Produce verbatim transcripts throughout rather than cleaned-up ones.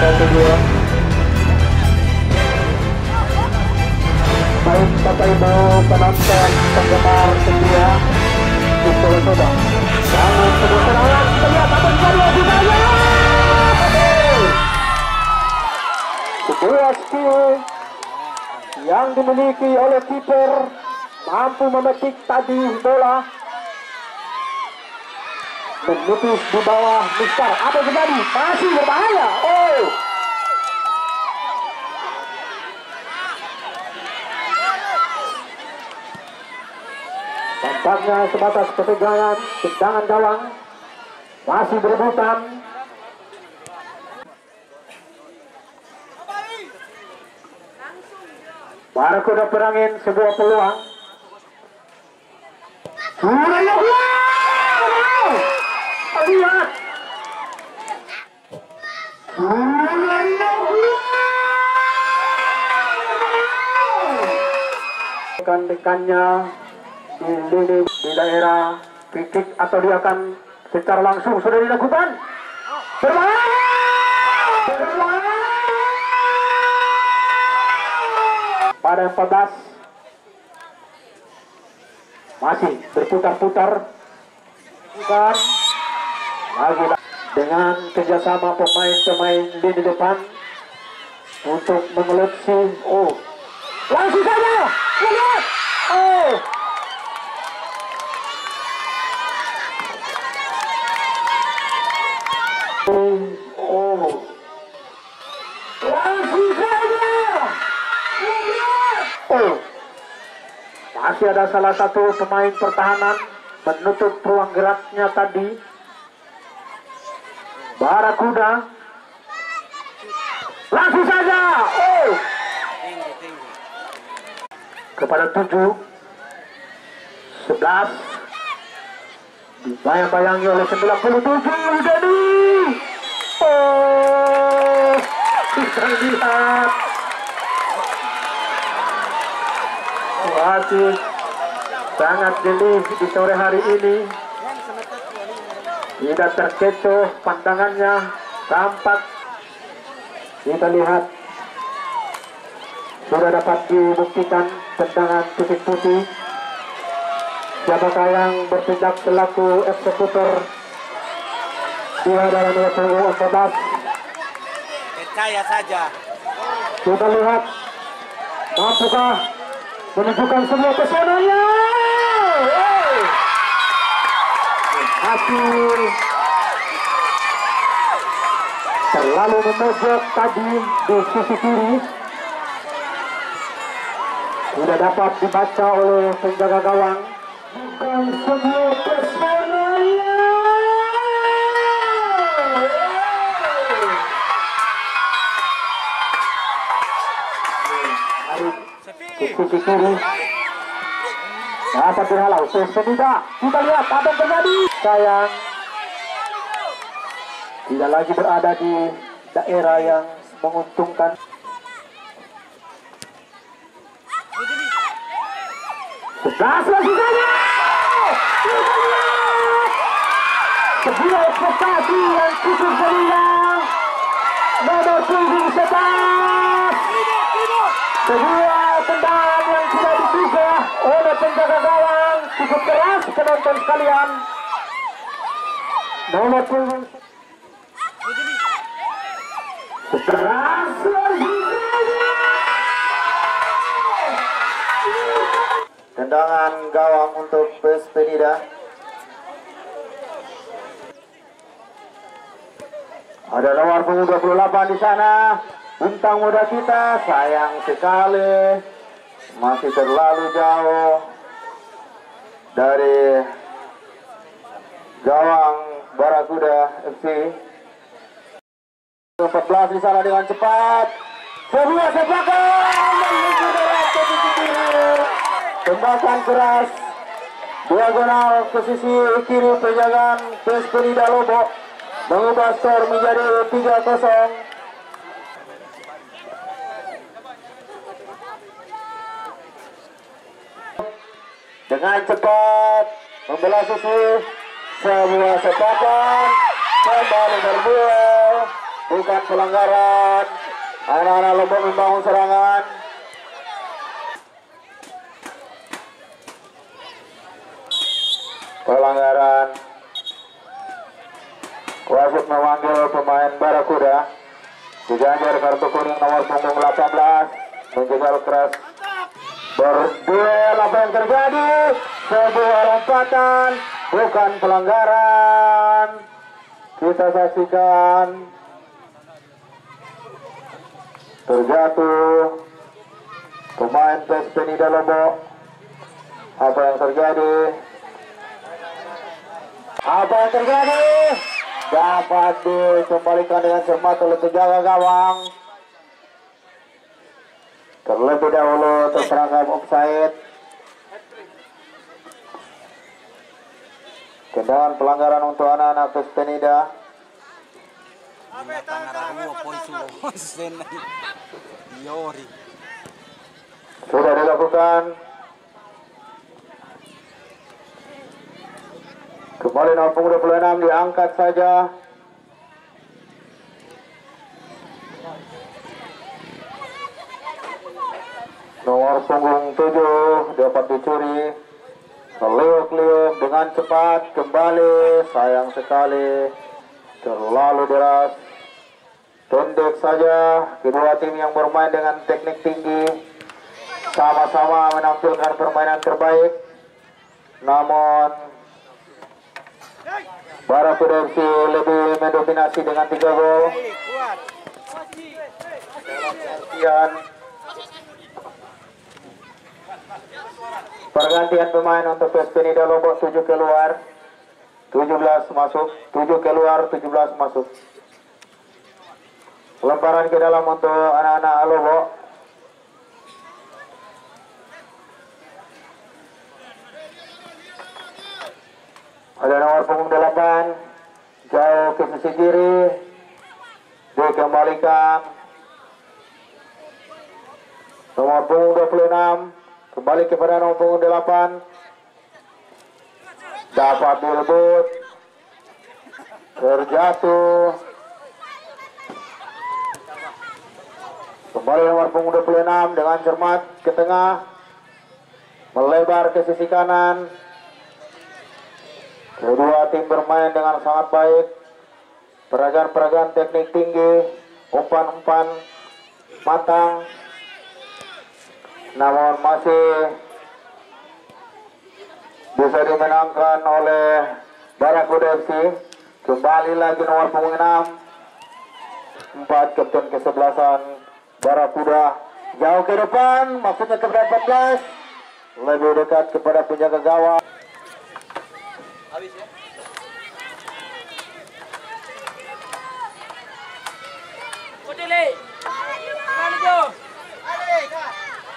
kedua. Baik Bapak Ibu penonton penggemar setia Itu sudah jangan sebut serangan. Kita lihat apa yang terjadi. Sebuah skill yang dimiliki oleh kiper mampu memetik tadi bola menipis di bawah Mister. Apa yang terjadi? Masih berbahaya. Oh, tampaknya sebatas ketegangan tendangan gawang. Masih berebutan. Barakuda perangin sebuah peluang. Sudah ya, wow! Lihat. Sudah ya, wow! Rekan-rekannya di lini di daerah pikik atau dia akan secara langsung sudah dilakukan. Berbahaya! Berbahaya! Pada empat belas masih berputar-putar, bukan lagi dengan kerjasama pemain-pemain lini depan untuk mengelupsi. Oh, langsung saja lihat. Oh, oh, langsung saja. Oh, masih ada salah satu pemain pertahanan menutup ruang geraknya tadi. Barakuda langsung saja. Oh, kepada tujuh sebelas dibayang-bayangi oleh sembilan puluh tujuh jadi. Oh, bisa lihat masih sangat jeli di sore hari ini. Tidak terkecoh pandangannya, tampak kita lihat sudah dapat dibuktikan tendangan titik putih. Siapakah yang bertindak selaku eksekutor di hadapan nomor punggung empat belas? Percaya saja. Kita lihat mampukah menunjukkan semua pesonanya. Hey! Hasil terlalu memojok tadi di sisi kiri, tidak dapat dibaca oleh penjaga gawang. Bukan semua pesonanya. Di sisi kiri dapat dihalau. Tidak, kita lihat apa yang terjadi. Sayang tidak lagi berada di daerah yang menguntungkan. Sebelas lagi saja. Sebuah ekspektasi yang cukup meriah. Nomor punggung sebelas. Sebuah tendangan yang tidak diduga oleh penjaga gawang, cukup keras penonton sekalian. Nomor punggung sebelas lagi. Tendangan gawang untuk West Penida. Ada nomor punggung dua puluh delapan di sana. Bintang muda kita sayang sekali masih terlalu jauh dari gawang Barakuda F C. empat belas di sana dengan cepat. Sebuah sepakan menuju dalam posisi kiri. Tembakan keras diagonal ke sisi kiri penjagaan West Penida Lombok mengubah skor menjadi tiga kosong. Dengan cepat membelah sisi, sebuah sepakan kembali berbuah bukan pelanggaran. Anak-anak Lombok membangun serangan. Pelanggaran. Wasit memanggil pemain Barakuda. Diganjar kartu kuning nomor punggung delapan belas. Menjegal keras. Berduel, apa yang terjadi? Sebuah lompatan, bukan pelanggaran. Kita saksikan. Terjatuh pemain P S Penida Lombok. Apa yang terjadi? Apa yang terjadi? Dapat dikembalikan dengan cermat oleh penjaga gawang. Terlebih dahulu terperangkap offside. Tendangan pelanggaran untuk anak-anak P S Penida. Sudah dilakukan. Kembali nomor punggung dua puluh enam diangkat saja. Nomor punggung tujuh dapat dicuri. Keliuk-keliuk dengan cepat kembali. Sayang sekali. Terlalu deras. Pendek saja. Kedua tim yang bermain dengan teknik tinggi sama-sama menampilkan permainan terbaik. Namun Barakuda F C lebih mendominasi dengan tiga gol. Pergantian Pergantian pemain untuk P S Penida Lombok. Tujuh keluar, tujuh belas masuk. Tujuh keluar, tujuh belas masuk. Lemparan ke dalam untuk anak-anak Lombok. Ada nomor punggung delapan, jauh ke sisi kiri, dikembalikan. Nomor punggung dua puluh enam, kembali kepada nomor punggung delapan. Dapat direbut, terjatuh. Kembali nomor punggung dua puluh enam dengan cermat ke tengah, melebar ke sisi kanan. Kedua tim bermain dengan sangat baik. Peragaan-peragaan teknik tinggi, umpan-umpan matang. Namun masih bisa dimenangkan oleh Barakuda F C. Kembali lagi nomor punggung enam. Empat kapten kesebelasan Barakuda. Jauh ke depan, maksudnya ke empat belas. Lebih dekat kepada penjaga gawang. Habis ya? Kodele. Mana Jo? Ale, Kak.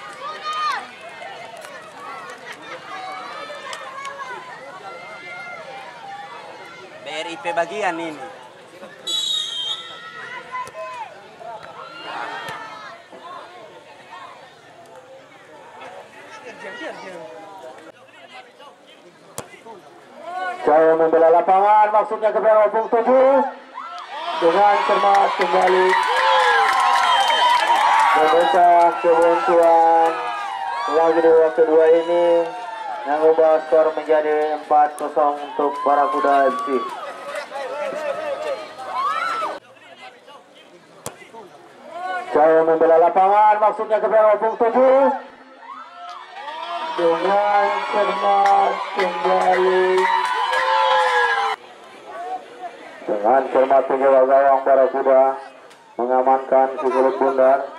B R I P bagian ini. Jauh membela lapangan, maksudnya ke nomor punggung tujuh. Dengan cermat kembali memecah kebuntuan lagi di waktu kedua ini yang mengubah skor menjadi empat kosong untuk Barakuda F C. Jauh membela lapangan, maksudnya ke nomor punggung tujuh. Dengan cermat kembali dengan cermat penjaga gawang Barakuda mengamankan si kulit bundar.